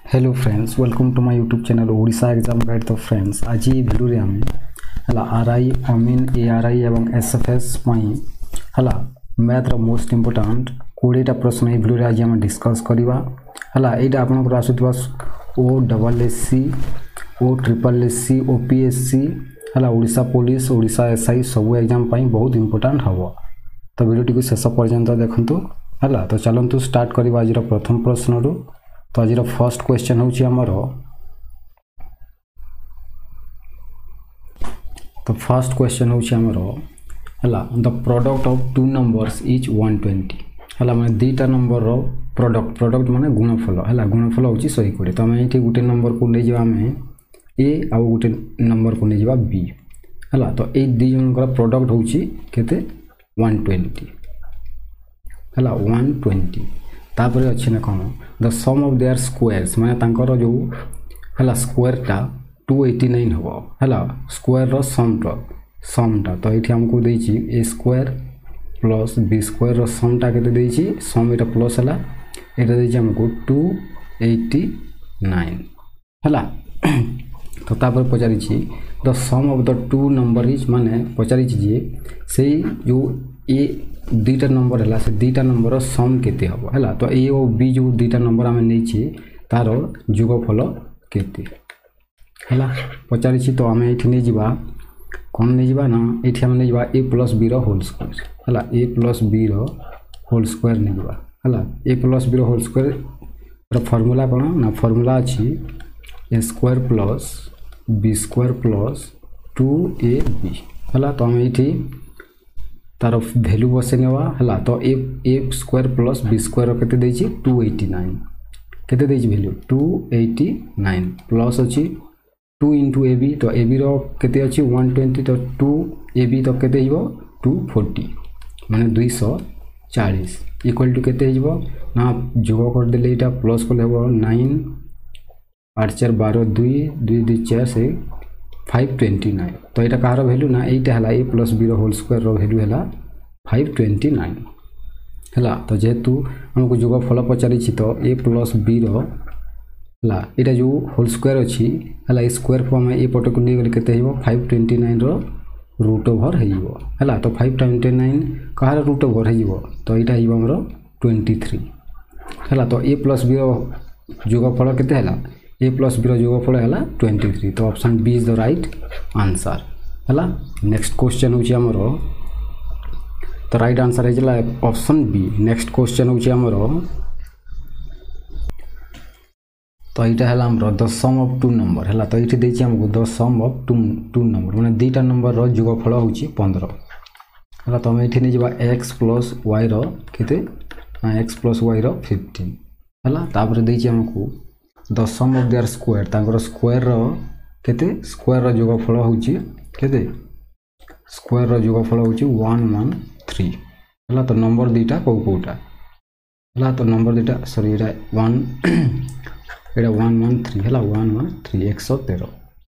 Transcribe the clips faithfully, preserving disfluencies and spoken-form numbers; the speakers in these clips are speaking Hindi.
Hello friends, welcome to my YouTube channel Odisha exam guide. तो फ्रेंड्स आज ये भिडियो रे आमे हला आरआई अमीन एआरआई एवं एसएफएस पई हला मैथ रो मोस्ट इंपोर्टेंट बीस टा प्रश्न ए भिडियो रे आज हम डिस्कस करबा। हला एटा आपन को आसुतबा ओ डबल एससी ओ ट्रिपल एससी ओपीएससी हला ओडिशा पुलिस ओडिशा एसआई सब एग्जाम पई बहुत इंपोर्टेंट हबो। तो वीडियो टी को शेष पर्यंत देखंतु। हला तो चलंतु स्टार्ट करबा आज रो प्रथम प्रश्न रो। तो आज फर्स्ट क्वेश्चन हूँ आमर तो फर्स्ट क्वेश्चन हूँ आमर हला the product of two numbers is one twenty हला माने दीटा नंबर रो प्रोडक्ट प्रोडक्ट माने गुणफल हला गुणफल हूँ शहे कोड़े। तो आम ये गोटे नंबर को नहीं जावा आम ए आउ गोटे नंबर को नहीं जावा बी हला। तो ये दी जनकर प्रोडक्ट हूँ केते वन ट्वेंटी हला वन ट्वेंटी तापर अच्छे ना कौन the sum of their squares माने तांकर जो हला स्क्वायर टा टू एटी नाइन हो हला स्क्वायर रो सम टा सम टा। तो ये हमको देछि a square plus b square रो सम टा केते देछि सम एटा प्लस हला एटा देछि हमको टू एटी नाइन हला। तो तापर पचारि छि the sum of the two number is माने पचारि छि जे से जो ए दुईटा नंबर है से दुईटा नंबर सम केते हबो हला। तो ए और बी जो दुईटा नंबर आमे नै छी तारो जोगफल केते हला पचारि छी। तो आमे एठी नै जिबा कोन नै जिबा ना एठी आमे नै जिबा ए प्लस बी रो होल स्क्वायर हला ए प्लस बी रो होल स्क्वायर नै जिबा हला। ए प्लस बी रो होल स्क्वायर रो फार्मूला कोन ना फार्मूला अछि a square plus b square plus two a b हला। तो आमे एठी तार वैल्यू बसे नेवा हला। तो a a square plus b square केते देछि टू एटी नाइन केते देछि value two eighty nine plus अछि टू इंटू ए बी। तो ए बी रो केते अछि वन ट्वेंटी तो टू ए बी तो केते हिबो टू फोर्टी माने टू फोर्टी इक्वल टू केते हिबो ना जोग कर देले एटा प्लस करले हिबो नाइन आठ चार बारह दुई दुई दुई चार से फाइव ट्वेंटी नाइन। तो यहाँ कहार वैल्यू ना एटा हला ए प्लस बी रो होल स्क्वायर रो वैल्यू हला फाइव ट्वेंटी नाइन हला। तो जेहेतु हमको जोगफल पचारि छी तो ए प्लस बी रो हला एटा जो होल स्क्वायर अछि हला ए स्क्वायर को हम ए पट को ले गेल केते हिबो फाइव ट्वेंटी नाइन रो रूट ओवर हेइबो हला। तो फाइव ट्वेंटी नाइन कहार रूट ओवर हेइबो तो एटा हिबो हमरो ट्वेंटी थ्री हला। तो ए प्लस बी रो जोगफल केते हला ए प्लस बी रो जोगफल हला ट्वेंटी थ्री। तो option B is the right answer हला। नेक्स्ट क्वेश्चन होची हमरो तो राइट आंसर हेजला ऑप्शन बी। नेक्स्ट क्वेश्चन होची हमरो तो एटा हला हमरो the sum of two number हला। तो एठी देछि हमको the sum of two two number माने दुईटा नंबर रो जोगफल होची पंद्रह हला। तो हम एठी नै जिबा x प्लस y रो केते x प्लस y रो फिफ्टीन हला। तापर देछि हमको the sum of their square तांकर स्क्वायर रो केते स्क्वायर रो जोगफल होची केते स्क्वायर रो जोगफल होची वन वन थ्री हला। तो नंबर दुईटा को कोटा हला। तो नंबर दुईटा सॉरी एटा वन एटा वन वन थ्री हला वन वन थ्री एक सौ तेरह।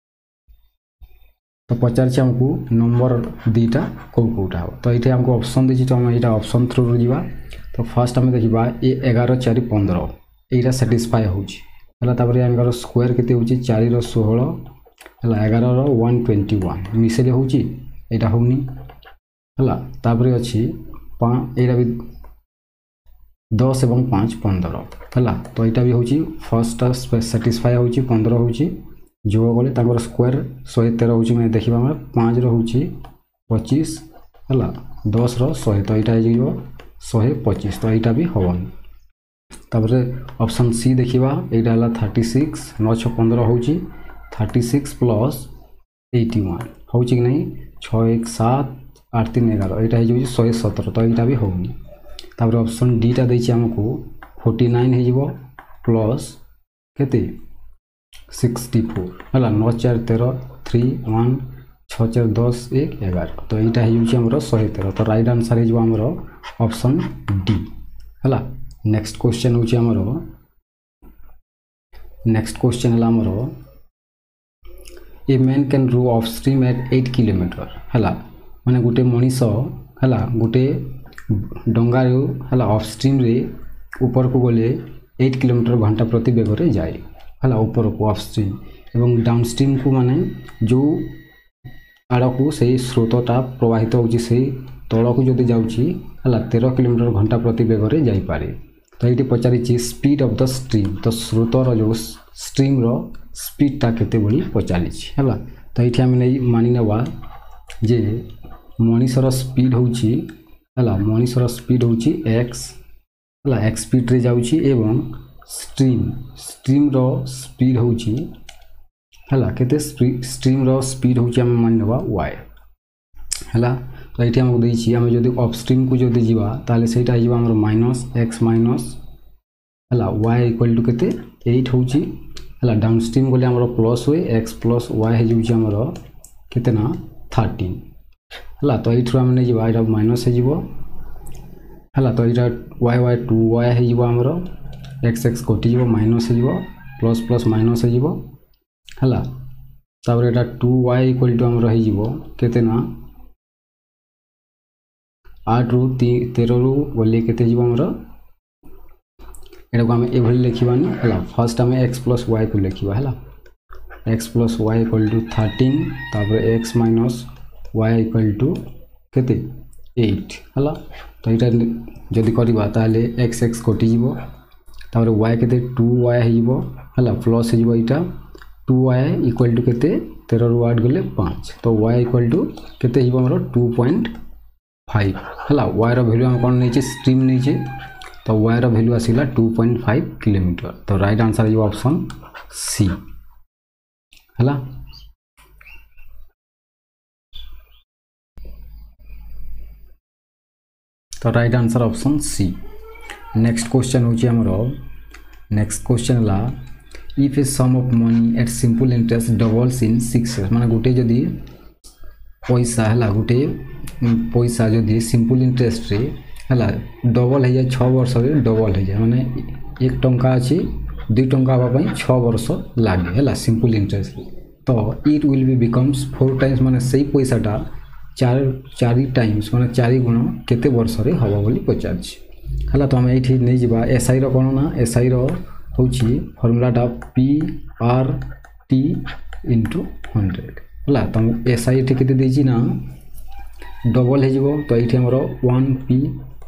तो पचार छी हमको नंबर दुईटा को कोटा हो। तो एठी हमको ऑप्शन देछि तो हम एटा ऑप्शन थ्रू रो जिबा। तो फर्स्ट हम देखिबा ए ग्यारह चार पंद्रह एटा सैटिस्फाई होची हला। तापर यानकर स्क्वायर केते होची चार रो सोलह हला ग्यारह रो वन ट्वेंटी वन मिसेले होची एटा होनी हला। तापर अछि पाँच एटा भी दस एवं पाँच पंद्रह हला। तो एटा भी होची फर्स्ट सैटिस्फाई होची पंद्रह होची जो गले तापर स्क्वायर एक सौ तेरह होची माने देखिबा हम पाँच रो होची पच्चीस हला दस रो सौ। तो एटा जेइबो एक सौ पच्चीस तो एटा भी होवन। तापरे ऑप्शन सी देखिबा एटा हला थर्टी सिक्स नौ छह पंद्रह होची thirty six plus eighty one होची कि नहीं छह एक सात आठ तीन ग्यारह एटा हे जो एक सौ सत्रह। तो एटा भी होनी। तापरे ऑप्शन डी टा देछि हमको फोर्टी नाइन हे जिवो प्लस केते सिक्सटी फोर हला नौ चार तेरह थ्री वन छह चार दस एक ग्यारह। तो एटा हे जो हमरो एक सौ तेरह। तो राइट आंसर हे जो हमरो ऑप्शन डी हला। नेक्स्ट क्वेश्चन होची हमरो नेक्स्ट क्वेश्चन हला हमरो a man can row of stream at at kilometre हला माने गुटे मनीष हला गुटे डंगा रो हला ऑफ स्ट्रीम रे ऊपर को गले आठ किलोमीटर घंटा प्रति बेग रे जाए है ऊपर को अपस्ट्रीम एवं डाउनस्ट्रीम को माने जो आड़ को से स्रोतटा प्रवाहित होची से तल को जदि जाउची है तेरह किलोमीटर घंटा प्रति बेगर जाइपारे। तो ये पचारि स्पीड ऑफ द स्ट्रीम तो स्रोतर जो स्ट्रीम रो स्पीडटा केते बोली पचारि है। तो ये आम नहीं मानि नेबा जे मनीषर स्पीड होची है मनीषर स्पीड होची एक्स है एक्स स्पीड रे जाउची एवं स्ट्रीम स्ट्रीम रो स्पीड होची है केते स्ट्रीम रो स्पीड होची आम मानि नेबा वाई है। तो ये आमको देछि आम जदि अपस्ट्रीम को जदि जीवा ताले सेटा जीवा हमर माइनस एक्स माइनस है वाई इक्वल टू केते एट होची है। डाउनस्ट्रीम गले हमर प्लस हुए एक्स प्लस वाई हो जाउची हमर केते ना थर्टीन है। तो ये आम नहीं जीवा एटा माइनस हो है। तो ये वाई वाई टू वाई हो हमर एक्स एक्स कटि जीव माइनस हो प्लस प्लस माइनस हो है। तापर एटा टू वाई इक्वल टू हम रही जीव केते ना आठ रु तेरह रु बोले केते जीव हमर एटा को हम एभली लिखिबानी है। फर्स्ट आम एक्स प्लस वाई को लिखिबा है x plus y equal to thirteen तापर x minus y equal to केते एट है। तो ये जदि करबा ताले एक्स एक्स कटि जीव तापर वाई केते टू वाई हो है प्लस हो यहाँ टू वाई इक्वल टू केते तेरह रु आठ गले पाँच तो वाई इक्वल टू केते हो हमर टू पॉइंट फाइव है। वाई रो वैल्यू हम कौन नहीं स्ट्रीम नहीं तो वाई रो वैल्यू आसला टू पॉइंट फाइव किलोमीटर। तो राइट आंसर हो ऑप्शन सी है। तो right answer option C. Next question होची हमर नेक्स्ट क्वेश्चन है if a sum of money at simple interest doubles in six years माने गोटे जदि पैसा है गोटे पैसा जदि सिंपल इंटरेस्ट रे है डबल हो जाए छः वर्ष रे डबल हो जाए माने एक टंका अच्छी दुई टंका हाँपाई छः वर्ष लगे है सिंपल इंटरेस्ट तो it will be becomes four times माने सही पैसाटा चार चार टाइम्स माने चार गुण केते वर्ष रे हबो बोली पचारछि है। तो हम ये नहीं जावा एसआई रो कौन ना एसआई रो होची फॉर्मूलाटा P R T into hundred है। तो एसआई टी केते देछि ना डबल हो तो ये हमर वन पी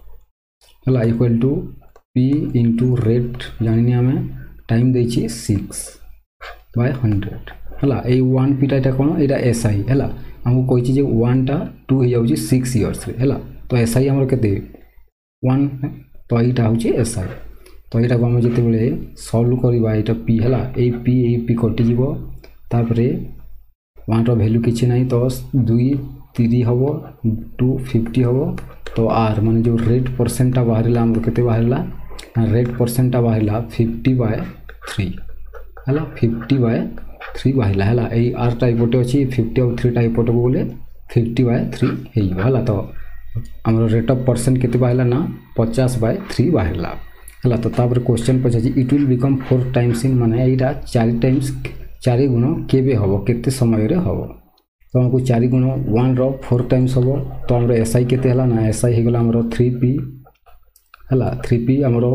है equal to P into rate जानी आम टाइम देछि सिक्स बाय हंड्रेड है। ये वन पीटा कौन यहाँ एसआई है आमको कही जे वन टा टू हो जाऊँ सिक्स इयर्स है। तो एसआई आमर केते वन तो यहाँ हूँ एसआई तो यहाँ को आम जिते बड़े सल्व करवा यहाँ पी है ये पी ये पी कटिज तापर वन रो वैल्यू किसी ना तो दुई तीस हम टू फिफ्टी हम तो आर मान जो रेट परसेंटा बाहर आम के बाहर रेट परसेंटा बाहर फिफ्टी बाय थ्री है फिफ्टी बाय थ्री बाहर है यही आर टाइप पटे अच्छी फिफ्टी और थ्री टाइप पटे बोले फिफ्टी बाय थ्री है। तो आम रेट ऑफ परसेंट के बाहर ना पचास बाय थ्री बाहर है। तो तापर क्वेश्चन पचासी it will become four times in माने यहाँ चार टाइम्स चार गुण केबे हम केते समय रे हम तो हमको चार गुण वन रो फोर टाइम्स हम तो आम एसआई केते हला ना एसआई हो गला हमरो थ्री पी है थ्री पी हमरो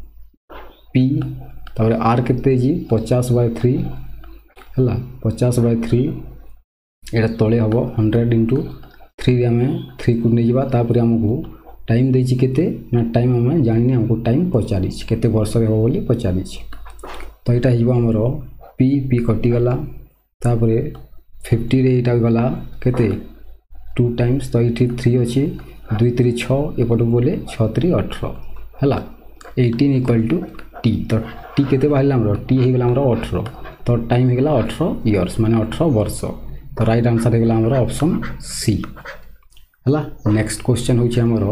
पी तापर आर केते जी पचास बाय थ्री है पचास बाय थ्री यहाँ तले हम हंड्रेड इंटू थ्री आम थ्री को नहीं जावा तापर आमको टाइम देछि केते ना टाइम आम जानी हमको टाइम पचारि केते वर्ष रे हो बोली पचारि तो यहाँ हो हमरो पी पी कटिगला तापर फिफ्टी रे यहाँ गला केते टू टाइम्स तो ये थ्री अच्छी दुई तीन छः एपट बोले छः तीन अठर है एटीन इक्वल टू टी तो टी केते बाहर आम टी हो गला अठर तो टाइम हो गला अठर इयर्स माने अठर वर्ष तो राइट आंसर हो गला हमर ऑप्शन सी है। नेक्स्ट क्वेश्चन होछि हमर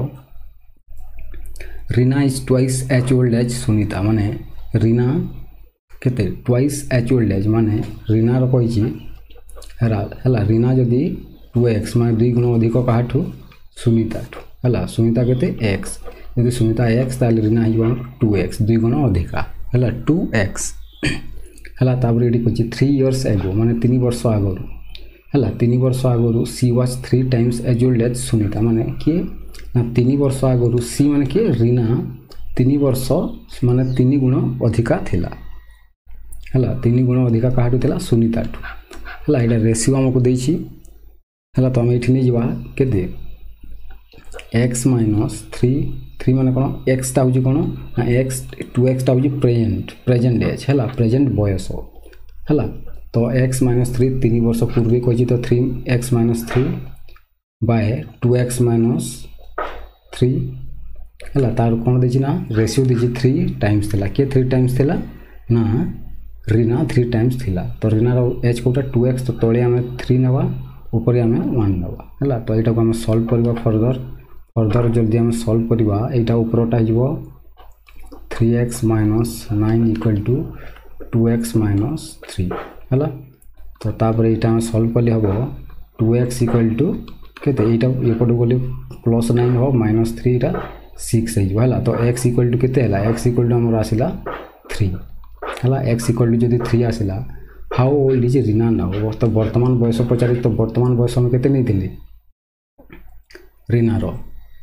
Reena is twice as old as Sunita माने रीना केते ट्वाइस एज ओल्ड एज माने रीना रो कहिछि है रीना जदि टू एक्स माने दुई गुण अधिक काठू सुनीता है सुनीता केते एक्स यदि सुनीता एक्स ताले रीना हो टू एक्स दुई गुण अधिका है टू एक्स है। तापर ये कही थ्री इयर्स एगो माने तीन वर्ष आगरू है तीन वर्ष आगरू she was three times as old as Sunita माने किए ना तीन वर्ष आगरू सी माने किए रीना तीन वर्ष माने तीन गुण अधिका थिला है तीन गुण अधिका क्या था सुनीता है यहाँ रेसीो आमको देछि है तो आम ये नहीं जावा के एक्स माइनस थ्री थ्री मान कौन एक्सटा हूँ कौन ना एक्स टू एक्सटा हूँ प्रेजेंट प्रेजेंट एज है प्रेजेंट बयस है तो एक्स माइनस थ्री तीन वर्ष पूर्व कही तो three x minus three by two x minus three है तार कौन देछि ना रेसीो देछि थ्री टाइम्स थिला के थ्री टाइम्स थिला ना ऋणा थ्री टाइम्स थिला तो ऋणार एज कोटा टू एक्स तो तले आम थ्री नवा ऊपर आम वन नवा है तो यहाँ को आम सल्व करवा फर्दर फर्दर जल्दी आम सल्व करवा यहाँ उपरटा हो three x minus nine equal to two x minus three है तो तापर यहाँ आम सल्व कले हम टू एक्स इक्वल टू केते यहाँ एपटू गले प्लस नाइन हम माइनस थ्री यहाँ सिक्स है तो एक्स इक्वल टू केते है एक्स इक्वल टू आमर आसला थ्री है एक्स इक्वल टू जब थ्री आसला how old is Reena now तो वर्तमान बयस पचारि तो वर्तमान बयस आम केते नहीं रीनार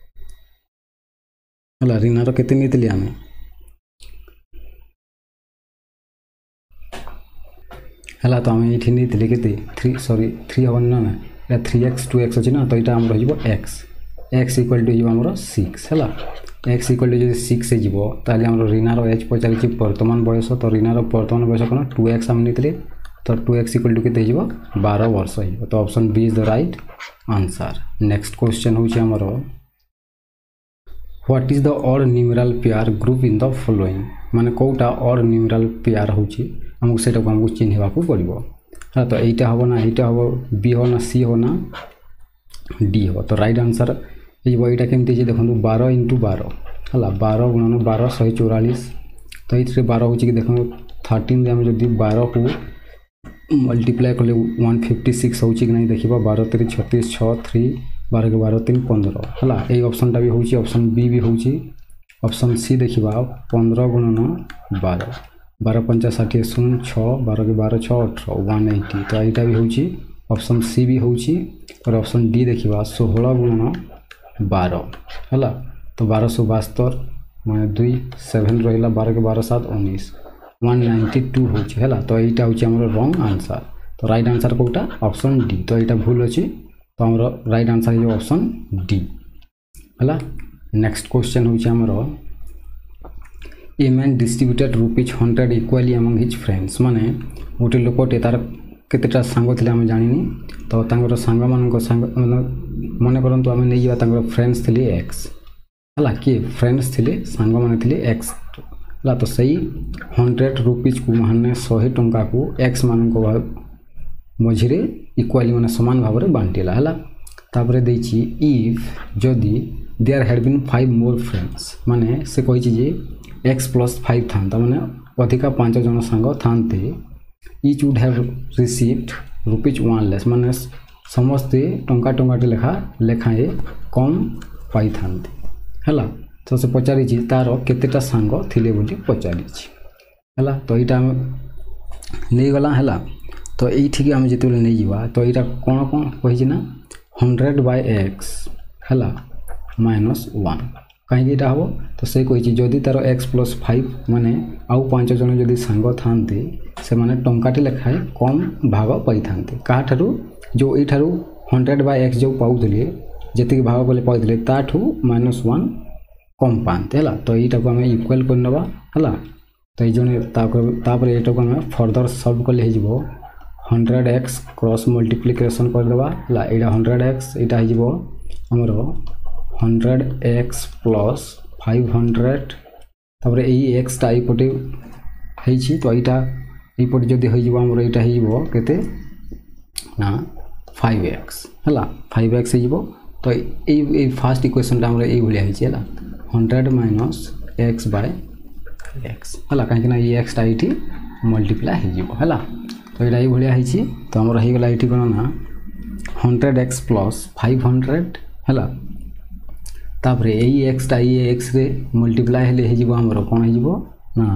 है रीनार केते नहीं आम है तो आम ये नहीं के थ्री सॉरी थ्री हम ना ना थ्री एक्स टू एक्स अच्छी ना तो यहाँ आम रही एक्स एक्स इक्वल टू आमर सिक्स है एक्स इक्वल टू जो सिक्स होता आम रीनार एज पचारि वर्तमान बयस तो रीनार वर्तमान बयस कौन टू एक्स आम नहीं तो टू एक्स इक्वल टू के बारह वर्ष हो तो option B is the right answer. Next question हूँ आमर what is the odd numeral pair group in the following माने कोटा ऑड न्यूमेरल पेयर होची हमको सेटा को हमको चिन्हवा को पड़ो हाँ तो यहाँ हम ना यहाँ हम बी हो ना सी हो ना डी हो तो राइट आंसर यहाँ केमती देखो बारह इंटू बारह है बारह गुणन बारह शहे चौरालीस तो ये बारह हूँ कि देखो थर्टीन आम जब बारह को मल्टीप्लाई कले वन फिफ्टी सिक्स हो नहीं देखा बारह तीन छत्तीस छः थ्री बारह के बारह तीन पंद्रह है यही ऑप्शनटा भी होची ऑप्शन बी भी होची ऑप्शन सी देखा पंद्रह गुणन बारह बारह पंचा षाठी शून्य छः बारह के बारह छः अठारह वन एट्टी तो यहाँ भी होची ऑप्शन सी भी होची और ऑप्शन डी देखा षोहल गुणन बारह है तो बारह सौ बास्तर मैं दुई सेवेन रहा बारह के बारह सात उन्नीस वन नाइंटी टू है तो यहाँ हूँ आम रंग आंसर तो राइट आंसर कौटा ऑप्शन डी तो यहाँ भूल अच्छी तो आम राइट आंसर है ऑप्शन डी है। नेक्स्ट क्वेश्चन हूँ आमर a man distributed rupees hundred equally among his friends माने गोटे लोकटे तार केतेटा सांग थे आम जानी तो तांकर सांग मान सांग मन करतु आम नहीं जावा फ्रेंड्स थे एक्स है किए फ्रेंड्स थे सांग मैंने थे एक्स है तो सही हंड्रेड रुपीज को माने शहे टंका को एक्स मान मझे इक्वाली मैंने सामान भाव में बांटिला है तापर देछि इफ जदि there had been five more friends माने से कही एक्स प्लस फाइव था माने अधिका पांच जन सांग थांते each would have received rupees one less माने समस्ते टंका टंकाटे लेखा लेखाए कम पाई थांते है तो से पचारि तार केतेटा सांग थिले बोली पचारि है तो यहाँ नहीं गला है तो ये आम जो नहीं जावा तो यहाँ कौन कौन कही ना हंड्रेड बाय एक्स है माइनस वन कहीं हम तो से कही जदि तार एक्स प्लस फाइव माने आउ पांच जन जदि सांग थांते से माने टंकाटे लेखाए कम भाग पाई थांते क्या जो यू हंड्रेड बाय एक्स जो पाऊले जी भाग बोले पाई ताठू माइनस वन कम पाते है तो यहाँ को आम इक्वाल करनवा है तो ये तापर यहाँ को आम फर्दर सल्व कले हो हंड्रेड एक्स क्रॉस मल्टीप्लिकेशन करदेवा है यहाँ हंड्रेड एक्स यहाँ हो आमर hundred x plus five hundred तापर यही एक्सटा यपटे तो यहाँ यपटे जदि होमर यहाँ होते ना फाइव एक्स है फाइव एक्स हो तो ये फास्ट इक्वेशन आम ये भाई है hundred minus x by x है कहीं ये एक्सटा ये मल्टीप्लाई हो है तो यहाँ ये भाई तो आमर होगला ये कौन ना hundred x plus five hundred है तापर यही एक्सटा ये एक्स रे मल्टीप्लाई हेले हो आमर कौन हो ना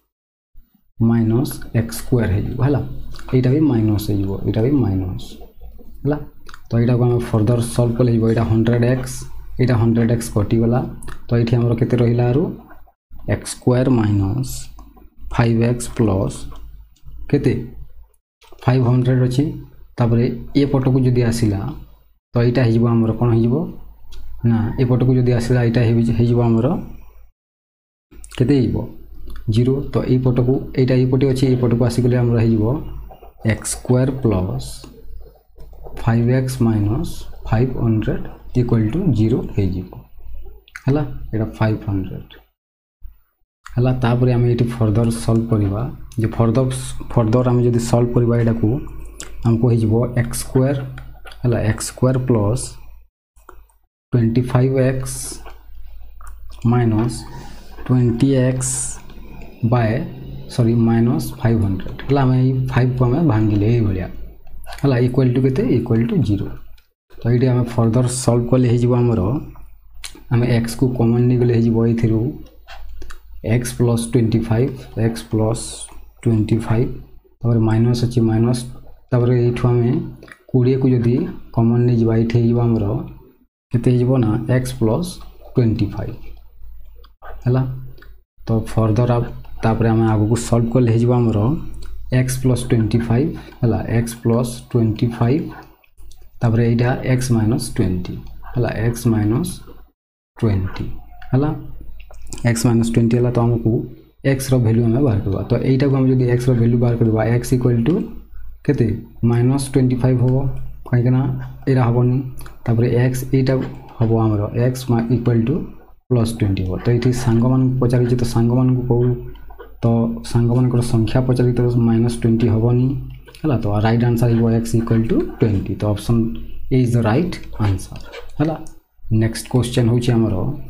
माइनस एक्स स्क्वायर हो है यहाँ भी माइनस हो यहाँ भी माइनस है तो यहाँ को आम फर्दर सल्व कले यहाँ हंड्रेड एक्स यहाँ हंड्रेड एक्स कटिगला तो ये आमर के रहा x square minus five x plus केते फाइव हंड्रेड अच्छी तापरे ए पट को जदि आसला तो यहाँ हो आमर कौन हो ना ए पट को जदि आसला यहाँ हो आमर केते हो जीरो तो ये पट को यहाँ ये पटे अच्छे ये पट को आसिक आमर हो x square plus five x minus five hundred equal to zero है यहाँ फाइव हंड्रेड है तापर आम ये फर्दर सल्व करवा जो फर्दर फर्दर आम जब सल्व करवा यहाँ को आमको हो एक्स स्क्वायर है x square plus twenty five x minus twenty x by sorry minus five hundred है आम फाइव को आम भांगिले ये भाया है इक्वल टू केते इक्वल टू जीरो तो ये आम फर्दर सल्व कले हो आमर आम एक्स को कॉमन नहीं गले हो ये x plus twenty five x plus twenty five और माइनस अच्छे माइनस तापर ये आम कोड़े को जदि कॉमन नहीं जावा ये आमर केते हो ना एक्स प्लस ट्वेंटी फाइव है तो फर्दर आप तापर आम आग को सल्व कले हो आमर एक्स प्लस ट्वेंटी फाइव है एक्स प्लस ट्वेंटी फाइव तापर यहाँ एक्स माइनस ट्वेंटी है एक्स माइनस ट्वेंटी है एक्स माइनस ट्वेंटी है तो आमको एक्स रैल्यू आम बाहर करवा तो यहाँ को आम जब एक्स रैल्यू बाहर करवा एक्स इक्वल टू केते माइनस ट्वेंटी फाइव हम कहीं यहाँ हेनी तापर एक्स यहाँ हम आमर x equal to plus twenty हम तो ये सांग मान पचार तो सांग मान कहूँ तो सांग मान संख्या पचार तो माइनस ट्वेंटी हेनी है तो राइट आंसर हो एक्स इक्वल टू ट्वेंटी तो option A is the right answer है नेक्स्ट क्वेश्चन हूँ आमर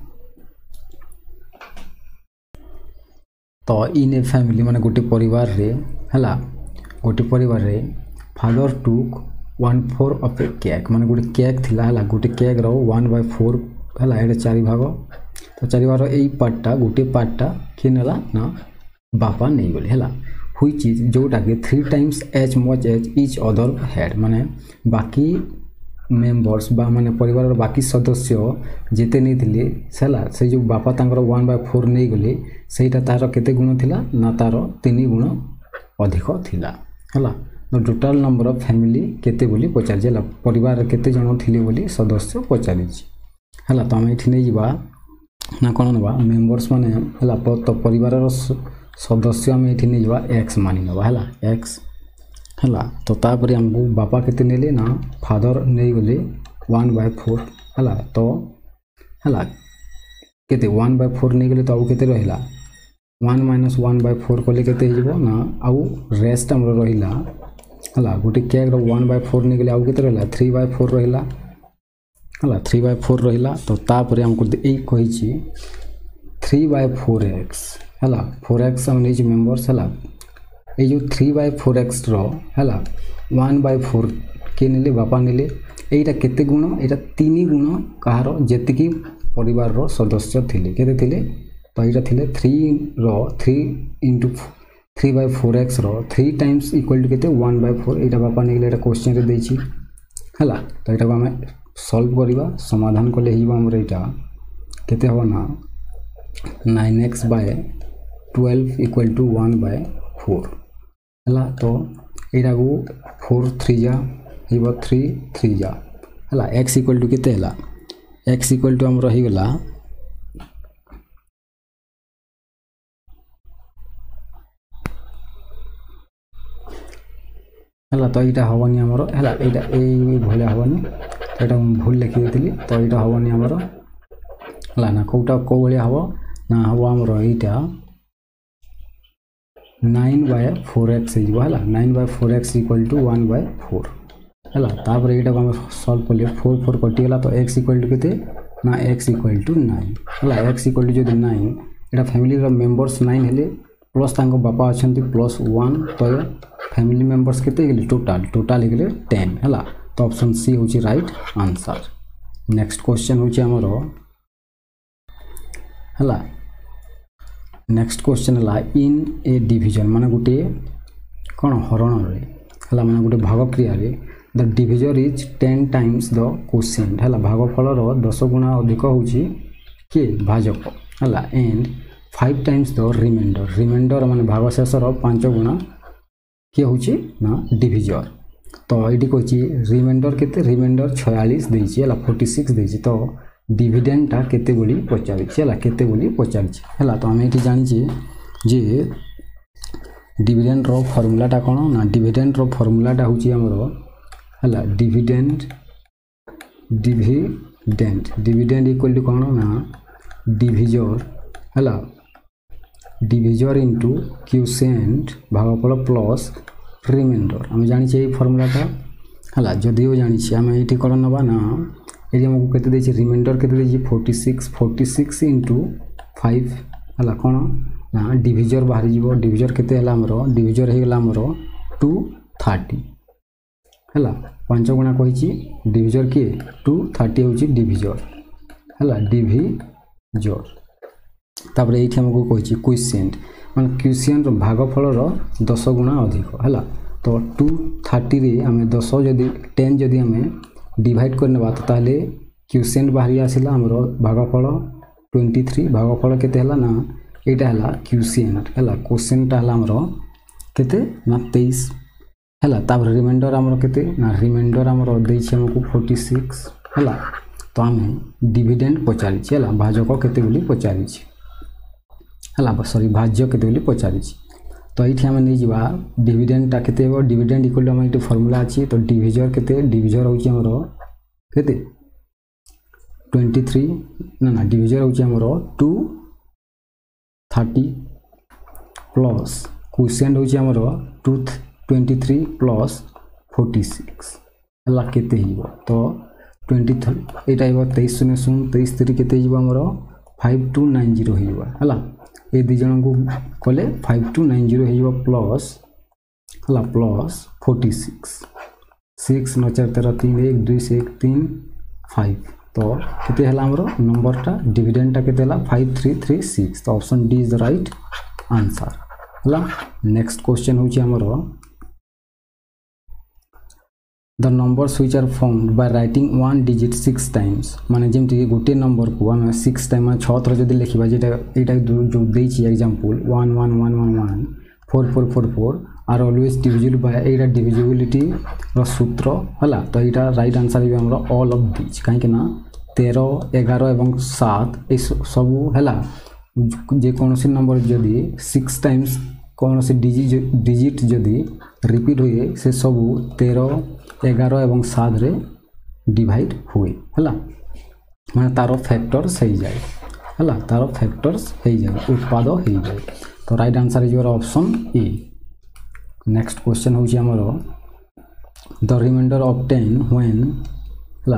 तो इन ए फैमिली माने गोटे परिवार रे है गोटे परिवार रे father took one fourth of a cake माने गोटे केक थिला है गोटे केक रो वन बाय फोर है ये चारि भाग तो चारि भाग यही पार्टा गोटे पार्टा किए नेला ना बापा नहीं गले है हुई चीज जोटा कि three times as much as each other head माने बाकी मेम्बर्स बा माने परिवार बाकी सदस्य जेते नहीं थिले सेला से जो बापा तांकर वन बाय फोर नहीं गले सेटा तार केते गुण थिला ना तार तीन गुण अधिक थिला हला तो टोटल नंबर ऑफ फैमिली केते बोली पचार जेला परिवार केते जण थिले बोली सदस्य पचारि हला तो हम एठी नै जिबा ना कोन नबा मेम्बर्स माने हला तो परिवार रो सदस्य हम एठी नै जिबा एक्स मानि नबा हला एक्स है तो तापर आमको बापा केते नेले ना फादर नहीं गले वन बाय फोर है तो है केते वन बाय फोर नहीं गले तो आउ केते रहिला one minus one by four कले केते हो ना आउ रेस्ट हमर रहिला है गोटे केक रो वन बाय फोर नहीं गले आउ केते रहिला थ्री बाय फोर रहिला है थ्री बाय फोर रहिला तो तापर आमको ए कहि छी थ्री बाय फोर एक्स है फोर एक्स हम नहीं मेम्बर्स है ये जो थ्री बाय फोर एक्स रो है वन बाय फोर के नेले बापा नेले यहाँ केते गुण यहाँ तीन गुण कहार जी परिवार रो सदस्य थिले केते थिले तो यहाँ थिले थ्री रो three into three by four x रो थ्री टाइम्स इक्वल टू केते वन बाय फोर यहाँ बापा नेले यहाँ क्वेश्चन रे देछि है तो यहाँ आम सल्व करवा समाधान कले आमर यहाँ केते हो ना nine x by twelve equal to one by four है तो यहाँ को फोर थ्री जा हो थ्री थ्री जा है एक्स इक्वल टू केते है एक्स इक्वल टू आम रहीगला है तो यहाँ हेनी आमर है यहाँ भाया हेनी तो यहाँ भूल लिखी तो यहाँ हेनी आमर है ना कौटा कौ भाया हम ना हम आमर यहाँ नाइन बाय फोर एक्स है nine by four x equal to one by four है तापर यहाँ आम सल्व कले फोर फोर कटिगला तो एक्स इक्वल टू केते ना एक्स इक्वल टू नाइन है एक्स इक्वल टू जो नाइन यहाँ फैमिली मेम्बर्स नाइन हेले प्लस तांको बापा अच्छा प्लस वन तो फैमिली मेम्बर्स केते गले टोटाल टोटाल गले टेन है तो ऑप्शन सी हूँ राइट आंसर नेक्स्ट क्वेश्चन हूँ आमर है नेक्स्ट क्वेश्चन है इन ए डिविजन माने गोटे कौन हरण रे है माने गोटे भाग क्रिया रे the divisor is ten times the quotient है भागफल रो दस गुणा अधिक होची के भाजक है and five times the remainder remainder माने भागशेष रो पांच गुणा किए होची ना डिविजर तो ये कह रिमाइंडर केते रिमाइंडर छियालीस देछि हला छियालीस देछि तो डिविडेंड टा केते बोली पचारि हला केते बोली पचारि हला तो हमें एठी जानि जे जे डिविडेंड रो फार्मूला टा कोन ना डिविडेंड रो फार्मूला टा होची हमरो हला dividend dividend dividend equal to कोन ना डिविजर हला डिविजर इनटू क्यूसेंट भागफल प्लस रिमाइंडर हम जानि छै फार्मूलाटा हला जदियो जानि छै हम एठी कर नबा ना एठी हमको केते दै छै रिमाइंडर केते दै छै छियालीस छियालीस इनटू पाँच हला कोन ना डिविजर बाहर जीवो डिविजर केते हला हमरो डिविजर हे गेला हमरो दो सौ तीस हला पाँच गुणा कहि छी डिविजर के दो सौ तीस होची डिविजर हला डिविजर तापर एठी हमको कहि छी क्वोशिएंट मान क्वोशिएंट भागफल रो दस गुणा अधिक हला तो दो सौ तीस रे हमें दस जदी दस जदी हमें डिवाइड करनेबा तो ताले क्वोशिएंट बाहरी आसिला हमरो भागफल तेईस भागफल केते हला ना एटा हला क्वोशिएंट हला क्वोशिएंट हला हमरो केते ना तेईस हला तापर रिमाइंडर हमरो केते ना रिमाइंडर हमरो दै छै हमको छियालीस हला तो हमें डिविडेंड पचारि छी हला भाजक केते बोली पचारि छी हला सॉरी भाज्य केते बोली पचारि छी तो एठी हम नै जिबा डिविडेंड ता केते हो डिविडेंड इक्वल टू हम एठी फार्मूला अछि तो डिविजर केते डिविजर होची हमरो केते तेईस ना ना डिविजर होची हमरो दो सौ तीस प्लस क्वोशिएंट होची हमरो दो तेईस प्लस छियालीस हला केते हिबो तो तेईस एटा हिबो तेईस शून्य शून्य तेईस तीन केते हिबो हमरो पाँच दो नौ शून्य हिबो हला ए दि जन को कले पाँच दो नौ शून्य हिबो प्लस हला प्लस छियालीस छह नौ चार तेरह तीन एक दो से एक तीन पाँच तो केते हला हमरो नंबर टा डिविडेंड टा केते हला पाँच तीन तीन छह तो option D is the right answer हला नेक्स्ट क्वेश्चन होची हमरो the numbers which are formed by writing one digit six times माने जेमति गोटे नंबर को हम six टाइम में छह थर जदी लिखिबा जेटा एटा जो देई छी example one one one one one four four four four are always divisible by एटा डिविजिबिलिटी रो सूत्र हला तो एटा राइट आंसर भी हमरा ऑल ऑफ दिस काहे कि ना तेरह ग्यारह एवं सात ए सब हला जे कोनोसी नंबर जदी six टाइम्स कोनोसी डिजिट डिजिट जदी रिपीट हुए से सब तेरह ग्यारह एवं सात रे डिवाइड हुए हला माने तारो फैक्टर्स हो जाए हला तारो फैक्टर्स हो जाए उत्पाद हो जाए तो right answer is your option A next question होची हमरो द रिमाइंडर ऑब्टेन व्हेन हला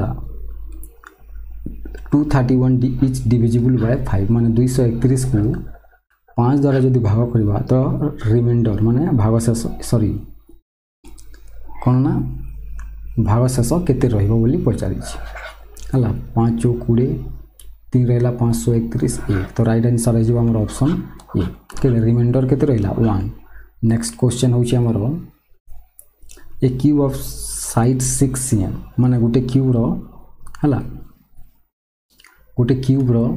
दो सौ इकतीस इज डिविजिबल बाय पाँच माने दो सौ इकतीस को पाँच द्वारा जदी भाग करबा तो रिमाइंडर माने भागशेष सॉरी कोन ना भागशेष केते रहइबो बोली पचारि छी हला पाँच चौ बीस तीन रहला पाँच सौ इकतीस एक तो राइट आंसर है हमर ऑप्शन ए के रिमाइंडर केते रहला वन नेक्स्ट क्वेश्चन होची हमरो a cube of side six cm माने गुटे क्यूब रो हला गुटे क्यूब रो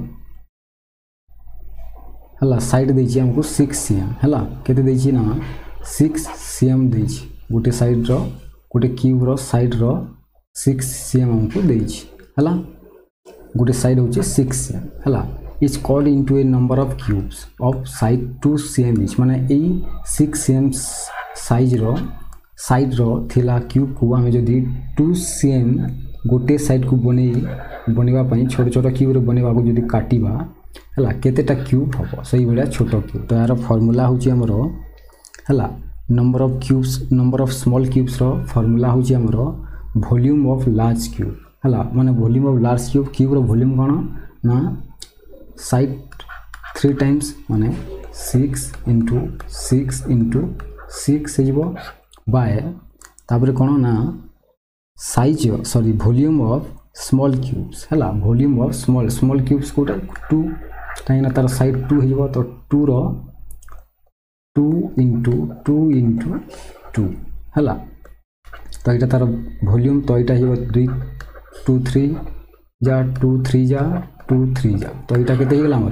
हला साइड दै छी हमको सिक्स सीएम हला केते दै छी ना सिक्स सीएम दै छी गुटे साइड रो गुटे क्यूब रो साइड रो सिक्स सीएम हमको दै छी हला गुटे साइड होची सिक्स सीएम हला is called into a number of cubes of side two cm each माने ए सिक्स सीएम साइज रो साइड रो थिला क्यूब को हम जदी टू सीएम गुटे साइड को बने बनेबा पई छोट छोट क्यूब रो बनेबा को जदी काटिबा हला केतेटा क्यूब हबो सही बडा छोट क्यूब तो यार फार्मूला होची हमरो हला number of cubes number of small cubes रो फार्मूला होची हमरो वॉल्यूम ऑफ लार्ज क्यूब हला माने volume of large cube cube रो वॉल्यूम कोन ना साइड थ्री टाइम्स माने six into six into six हेजबो बाय तापर कोन ना size sorry volume of small cubes हला volume of small small cubes कोटा टू काइना तार साइड टू हेजबो तो टू रो two into two into to हला तो ये तार वॉल्यूम तो यहाँ हो दुई टू थ्री जा टू थ्री जा टू थ्री जा तो यहाँ के गला आमर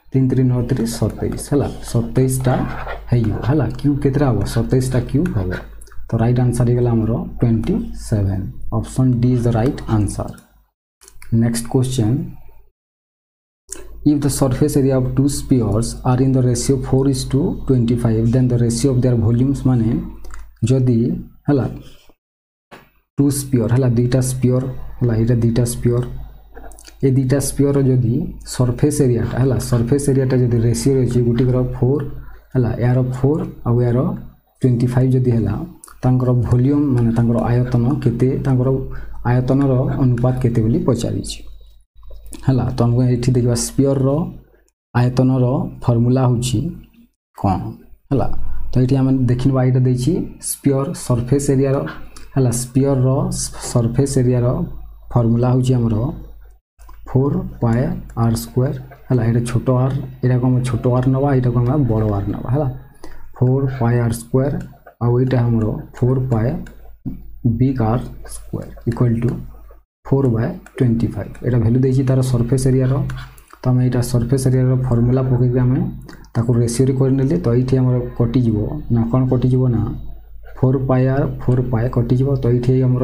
तीन तीन नौ तीन सतैश है सतैशटा है क्यूब केतरा हम सतैशटा क्यूब हम तो राइट आंसर होगा आमर twenty seven option D is the right answer. Next question if the surface area of two spheres are in the ratio four is to twenty-five then the ratio of their volumes माने जदि हला टू स्पीयर हला दुईटा स्पीयर हला एटा दुईटा स्पीयर ए दुईटा स्पीयर जदि सरफेस एरियाटा हला सरफेस एरियाटा जदि रेशियो रही गोटिकर फोर हला यार फोर आउ यार ट्वेंटी फाइव जदि हला तांकर वॉल्यूम माने तांकर आयतन केते तांकर आयतनर अनुपात केते बोली पचारि हला तो हमको ये देखा स्पीयर रो आयतन रो फॉर्मूला होची कौन हला तो ये आम देखा यहाँ देखी स्पीयर सरफेस एरिया रो हला स्पीयर रो सरफेस एरिया रो फॉर्मूला होची हमर फोर पाए आर स्क्वायर हला ये छोट आर यहाँ को छोट आर नवा यहाँ को हम बड़ आर नवा हला फोर पाए आर स्क्वायर आउ यहाँ हमर four pi big R square equal to four by twenty five यहाँ भैल्यू देखिए तार सरफेस एरिया रो तो आम यहाँ सरफेस एरिया फॉर्मूला पकईकि आम ताको रेशियो करने तो ये आम कटिज ना कौन कटिज ना four pi are four pi कटिज तो ये आम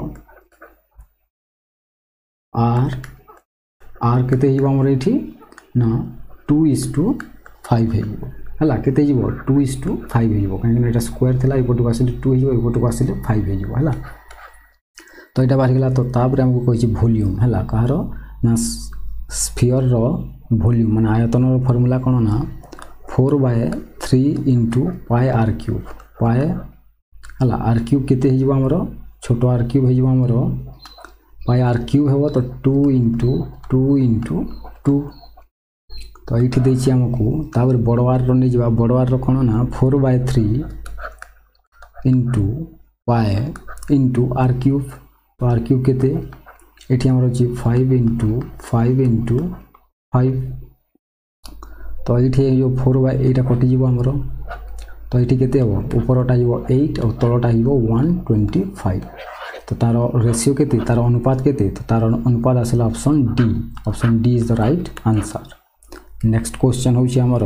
आर आर केते आमर ये ना टू इज टू फाइव है केते टू इज टू फाइव हो कहीं स्क्वायर थी एपटू आसिले टू होपटू आसिले फाइव है तो यहाँ बाहरीगला तो तापर आमको कही वॉल्यूम है कहार ना स्फीयर रो वॉल्यूम माने आयतन रो फॉर्मूला कौन ना four by three into pi r cube pi है आर क्यूब केते हो आमर छोट आर क्यूब हो आमर पाए आर क्यूब हे तो two into two into two तो ये देखिए आमको तापर बड़ आर रो नहीं जा बड़ आर रो कौन ना four by three into pi into r cube तो आर क्यूब केते ये आमर अच्छी five into five into five तो ये जो फोर बाय एटा कटिज आमर तो ये केते हम उपरटा एट और तलटा वन ट्वेंटी फाइव तो तार रेशियो केते तार अनुपात केते तो तार अनुपात आसला option D option D is the right answer. Next question होची आमर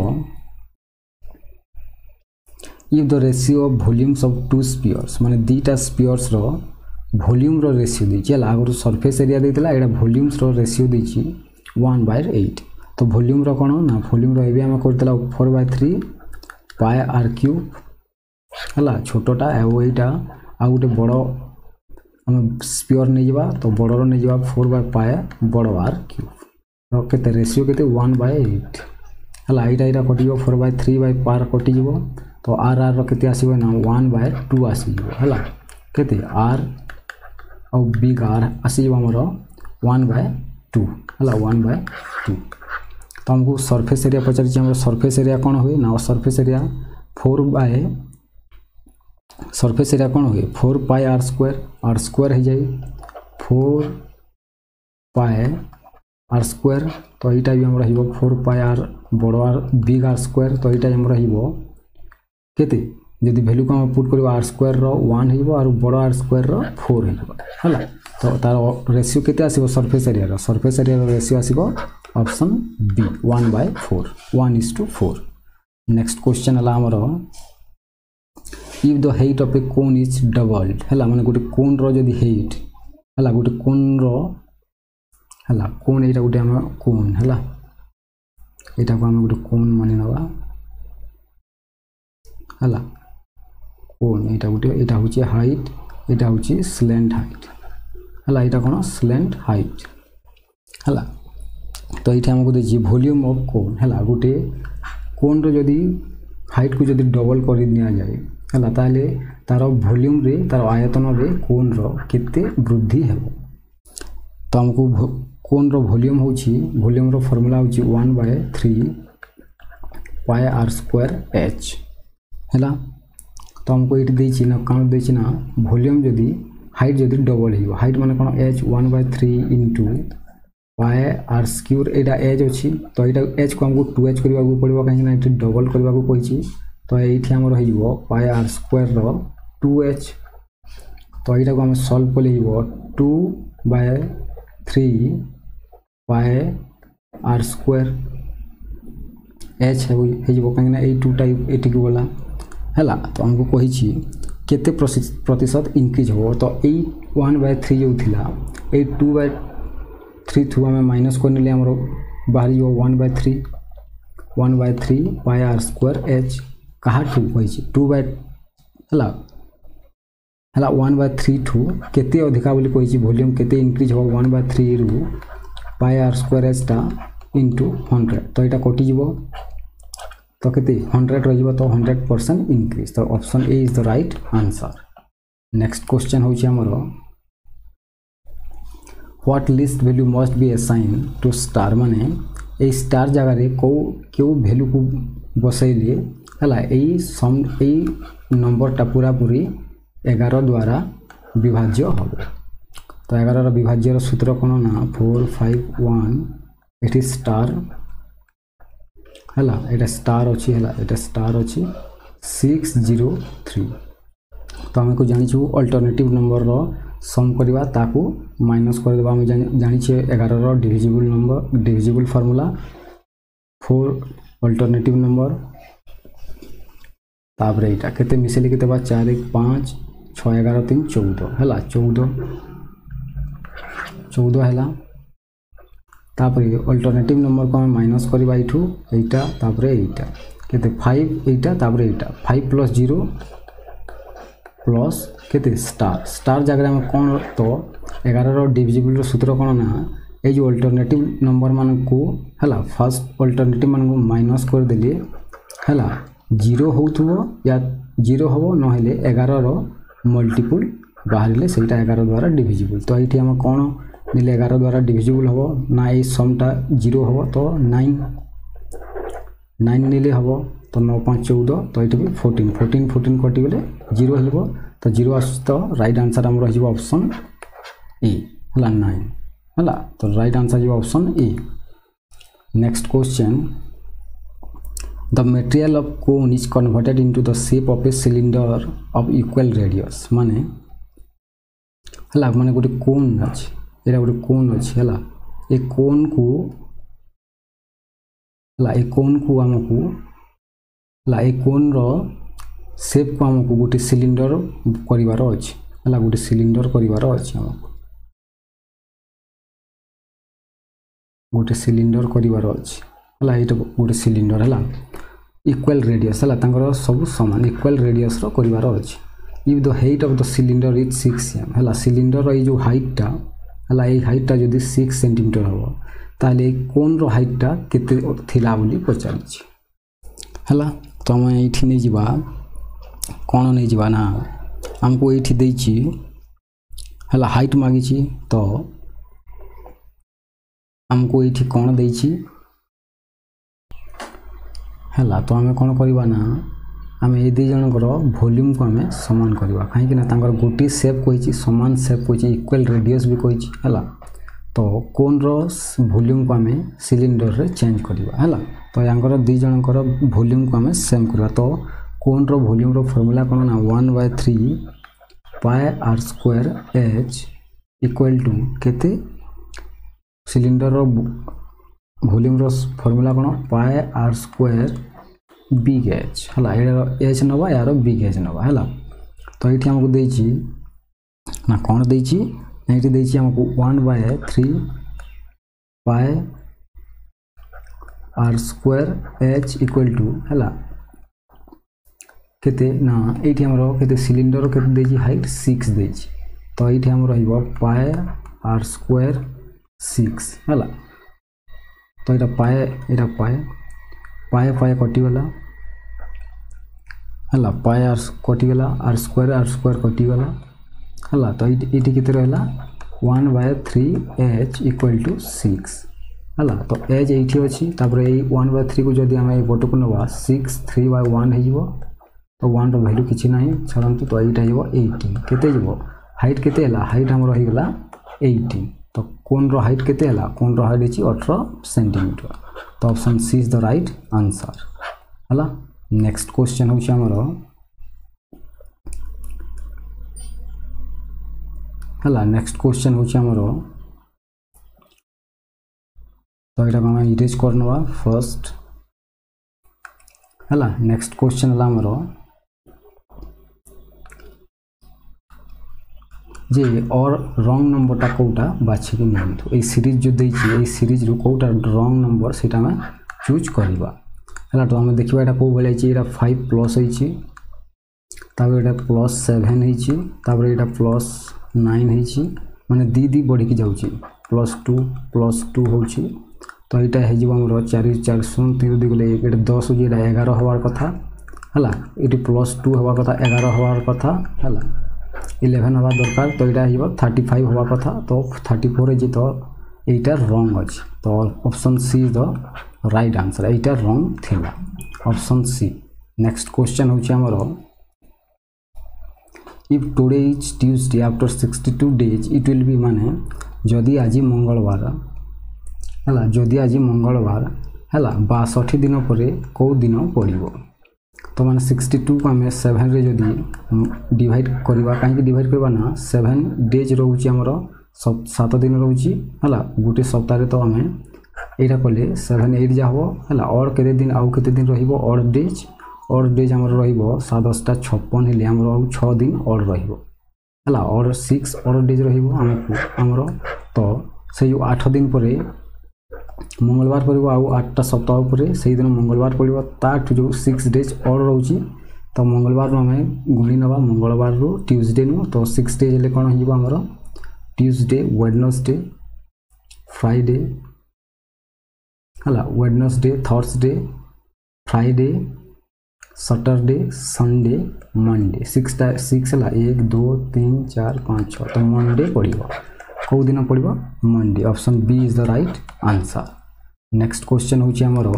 if the ratio of volumes of two spheres माने दुईटा स्पीयर्स रो वॉल्यूम रो रेशियो देछि आगु सरफेस एरिया देथिला एटा वॉल्यूम्स रो रेशियो देछि वन बाय एट तो वॉल्यूम रो कोन ना वॉल्यूम रो एबी हम करतला four by three pi r cube हला छोटटा एओ एटा आ गुटे बड़ हम स्पीयर नहीं जावा तो बड़ रो नहीं जावा फोर बाय पाए बड़ आर क्यूब रो केते रेशियो केते वन बाय एट हला एटा एटा कटियो फोर बाय थ्री बाय पार कटि जिवो तो आर आर रो केते आसीबो ना वन बाय टू आसीबो हला केते आर और बिग आर आसीबो हमर वन बाय टू हला वन बाय टू तो हमको सरफेस एरिया पचारि हमर सरफेस एरिया कौन हुए ना surface area four by surface area कौन हुए four pi r square r square हो जाए फोर पाए आर स्क्वायर तो यहाँ भी हम रहिबो फोर पाए आर बड़ आर बिग आर स्क्वायर तो यहाँ हम रहिबो केते जदि वैल्यू को हम पुट करबा आर स्क्वायर रो वन हो और बड़ आर स्क्वायर रो फोर हो हला तो तार रेशियो केते आसीबो सरफेस एरिया रो सरफेस एरिया रो रेशियो आसीबो option B one by four one is to four. Next question हला हमर if the height of a cone is doubled हला माने गोटे कोन रो जदि हाइट हला गोटे कोन रो हला कोन एटा गोटे हम कोन हला एटा को हम गोटे कोन माने नवा हला कोन एटा गोटे एटा होची हाइट एटा होची स्लैंट हाइट हला एटा कोन स्लैंट हाइट हला तो ये हमको देखिए वॉल्यूम ऑफ कोन हला गोटे कोन रो जदि हाइट को जदि डबल कर दिया जाए हला ताले तार वॉल्यूम रे तार आयतन रे कोन रो केते वृद्धि हेबो तो हमको कोन रो वॉल्यूम होची वॉल्यूम रो फार्मूला होची one by three pi r square h हला तो हमको ये देछि ना काउंट देछि ना वॉल्यूम जदि हाइट जदि डबल हो हाइट माने cone h one by three into pi r square एटा एच अच्छी तो यहाँ एच को हमको टू एच करने को पड़ो कहीं ये डबल करने को कही तो ये आम रो पाए आर स्क्वायर रो टू एच तो यहाँ को आम सल्व कले two by three pi r square h है कहीं ना टू टाइप एटी को गला है तो आमको कही केते प्रतिशत इनक्रीज हो तो यही वन बाय थ्री जो थिला ए टू बाय थ्री थ्रू आम माइनस कर आमर बाहर जो one by three one by three pi r square h कहा टू कही टू बाय है है वन बाय थ्री टू केते अधिका बोली कही वॉल्यूम केते इनक्रीज हो वन बाय थ्री रु पाई आर स्क्वायर एचटा इंटू हंड्रेड तो यहाँ कटिज तो केते हंड्रेड रही तो हंड्रेड परसेंट इनक्रीज तो option A is the right answer. Next question हूँ आमर what least value must be assign to star माने ए स्टार जगह कौ क्यों वैल्यू को बसैले है यही सम यही नंबरटा पूरा पूरी एगार द्वारा विभाज्य हम तो एगार विभाज्यर सूत्र कौन ना फोर फाइव वन ये स्टार है ये स्टार अच्छी है ये स्टार अच्छी सिक्स जीरो थ्री तो आम को जानी अल्टरनेटिव नंबर रो सम करवा ताकू माइनस कर देबा हम जानी एगार रो divisible number divisible formula for alternative number तापर यहाँ केते मिसेले केते बा चार एक पाँच छः एगार तीन चौदह है चौदह चौदह है तापर अल्टरनेटिव नंबर को हम माइनस करवा यू एटा तापर एटा केते फाइव एटा तापर एटा फाइव प्लस जीरो प्लस केते स्टार स्टार जगह में कौन तो एगार डिविजिबल सूत्र कौन ना ये जो अल्टरनेटिव नंबर मान को है फर्स्ट अल्टरनेटिव मान को माइनस कर देले है जीरो हो या जीरो हम ना एगार मल्टीपुल बाहर से एगार द्वारा डिविजिबल तो ये आम कौन मिले एगार द्वारा डिविजिबल हम ना ये समटा जीरो हम तो नाइन नाइन निले हम तो नौ पाँच चौदह तो ये भी फोर्टीन फोर्टीन फोर्टीन कटिगले जीरो हो तो जीरो आस तो राइट आंसर आम रही ऑप्शन ए है नाइन है तो राइट आंसर जो option A. Next question the material of cone is converted into the shape of a cylinder of equal radius माने है माने गोटे कोन अच्छे यहाँ गोटे कोन अच्छे है ए कोन को है ए कोन को आमको है ए कोन रो शेप को आमको गोटे सिलिंडर करिवार अच्छे है गोटे सिलिंडर करिवार अच्छे आमको गोटे सिलिंडर करिवार अच्छे है ये गोटे सिलिंडर है इक्वल रेडियस है सब सामान इक्वल रेडियस रो करिवार अच्छे if the height of the cylinder is six m है सिलिंडर ये जो हाइटा है ये हाइटा जदि सिक्स सेंटीमीटर हम ताले कोन रो हाइटा केते थिला बोली पचारिछि है तो आम ये नहीं जावा कौन नहीं जावा ना आमको ये देछि है हाइट मागिछि तो आमको ये कौन देछि है तो आम कौन करवा ना आम ये दी जनकर वॉल्यूम को आम समान करवा कहीं गोटे सेप कही समान सेप कही इक्वल रेडियस भी कही है तो कोन रो वॉल्यूम को आम सिलिंडर रे चेंज करवा है तो यहाँ दी जनकर वॉल्यूम को आम सेम करवा तो कोन रो वॉल्यूम रो फॉर्मूला कौन ना one by three pi r square h equal to केते सिलिंडर रो वॉल्यूम रो फॉर्मूला कौन pi r square big h है एच नवा यार बिग एच नवा है तो ये आमको देछि ना कौन देछि ये देछि आमको one by three pi r square h equal to है केते ना ये आमर केते सिलिंडर केते देछि हाइट सिक्स देछि तो ये आम रहिबो पाई आर स्क्वायर सिक्स है तो यहाँ पाए यहाँ पाए पाए पाए कटिगला है पाए आर कटिगला आर स्क्वायर आर स्क्वायर कटिगला है तो ये केते रहा one by three h equal to six है तो एच ये अच्छी तापर ये वन बाय थ्री को जब आम ये बट को नवा सिक्स थ्री बाय वन हो तो वन रैल्यू किसी ना छाड़ू तो यहाँ एटीन केते हाइट केते हाइट आम रहीगला एटीन तो कोन रो हाइट केते हला कोन रो हाइट अछि अठारह सेंटीमीटर तो option C is the right answer हला। नेक्स्ट क्वेश्चन होछि हमर हला नेक्स्ट क्वेश्चन होछि हमर तो एटा हम इरेज करनवा फर्स्ट हला नेक्स्ट क्वेश्चन हला हमरो जे और रॉन्ग नंबरटा कोटा बाछि कि नियंतु ए सीरीज जो दैछि ए सीरीज रो कोटा रॉन्ग नंबर सेटा में चूज करबा हला तो हम देखिबा एटा को बोलै छी एटा फाइव प्लस होइछि तापर एटा प्लस सेवन होइछि तापर एटा प्लस नाइन होइछि माने दी दी बढ़ी कि जाउछि प्लस टू प्लस टू होउछि तो एटा हे जिवो हमरो चार चार शून्य तीन दी गले एटा दस होइछि एटा ग्यारह होवार कथा हला एटी प्लस टू होवा कथा ग्यारह होवार कथा हला इलेवन हवा दरकार तो यहाँ हो थर्टी फाइव हवा कथा तो थर्टी फोर है तो यहाँ रंग अच्छे तो option C is the right answer यहाँ रंग थिला ऑप्शन सी नेक्स्ट क्वेश्चन होची हमरो if today is Tuesday after sixty two days it will be माने जदि आज मंगलवार हला जदि आज मंगलवार हला बासठ दिन पर कौ दिन पड़ो तो माने सिक्सटी टू को आम सेवेन रे जदि डिवाइड करवा कहीं डिवाइड करवा ना सेवेन डेज रोचे आमर सात दिन रोचे हला गोटे सप्ताह तो आम यहाँ कले सेवेन एट जा हम और केते दिन आउ केते दिन रहिबो और डेज और डेज आमर रहिबो सात दसटा छप्पन हेले आमर आउ छः दिन और रहिबो हला और सिक्स और डेज रहिबो आमको आमर तो से जो आठ दिन पर मंगलवार पड़ो आउ आठटा सप्ताह पर से दिन मंगलवार पड़ो ताठ जो सिक्स डेज और रोचे तो मंगलवार आम गुणी नवा मंगलवार रो ट्यूसडे नु तो सिक्स डेज हेल्ले कौन होमर ट्यूसडे वेडनेसडे फ्राइडे हला Wednesday Thursday Friday Saturday Sunday Monday six six है एक दो तीन चार पाँच छः तो मंडे पड़ो कौ दिन पड़ो Monday option B is the right answer next question होची हमरो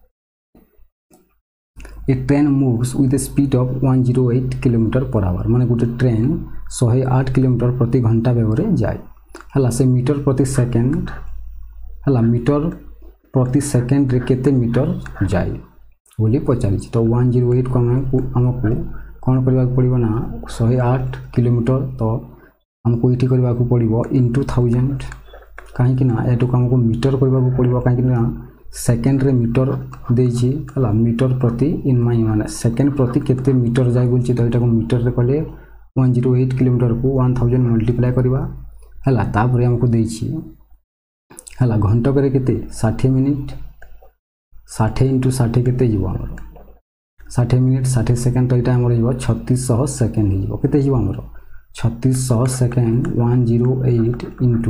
a train moves with a speed of one zero eight kilometre per hour माने गोटे ट्रेन सौ आठ किलोमीटर प्रति घंटा बेगरे जाए हला से मीटर प्रति सेकेंड हला मीटर प्रति सेकेंड रे केते मीटर जाए बोली पचारि तो वन जीरो एट को हमको हमको कौन करबा पड़िबो ना सौ आठ किलोमीटर तो हमको इटी करबा को पड़िबो इनटू थाउजेंड कहीं ना एटू को हमको मीटर करबा को पड़िबो कहीं ना सेकेंड रे मीटर देछि हला मीटर प्रति इन माइ माने सेकेंड प्रति केते मीटर जाय बोलछि तो एटा को मीटर रे कले वन जीरो एट किलोमीटर को वन थाउजेंड मल्टीप्लाई करबा हला तापर हमको देछि हला घंटा करे केते साठ मिनिट साठ इंटू साठ केते जीवो हमर साठ मिनिट साठ सेकेंड तो एटा हमर जीवो छत्तीस सौ सेकेंड जीवो केते जीवो हमर छत्तीस सौ second one zero eight into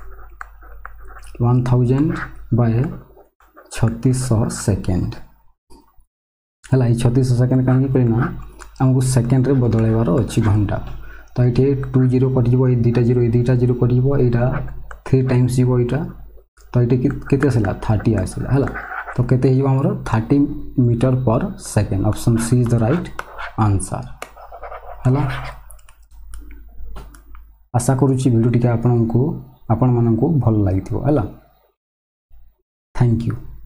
one thousand by छत्तीस सौ सेकेंड है छत्तीस सेकेंड कहीं करना आमको सेकेंड रे बदलैबार अच्छी घंटा तो ये टू जीरो कटिज दुटा जीरो दुटा जीरो कटिज यहाँ थ्री टाइम्स जीव यहाँ तो ये केते आसला थर्टी आसला है तो केते हो हमर thirty metre per second option C is the right answer है आशा करुच्ची वीडियो टी आपण को आपण मानक भल लगी है थैंक यू।